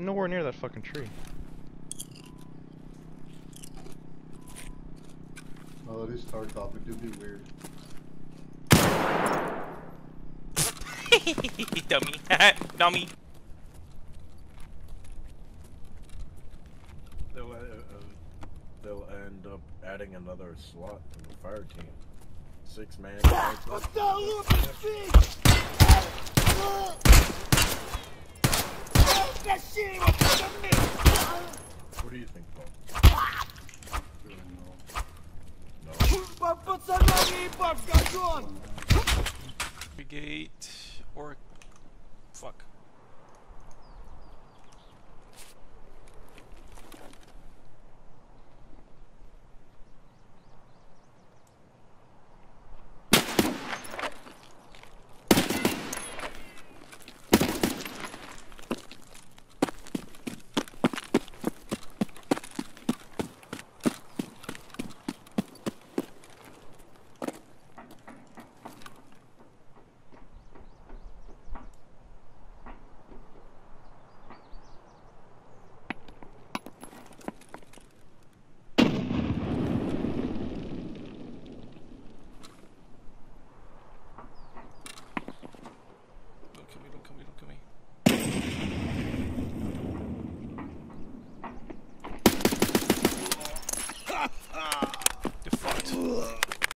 nowhere near that fucking tree. Oh, it is Tarkovski. It do be weird. Dummy. Dummy. They'll end up adding another slot to the fire team. 6-man. What do you think, Paul? No. Brigade or fuck.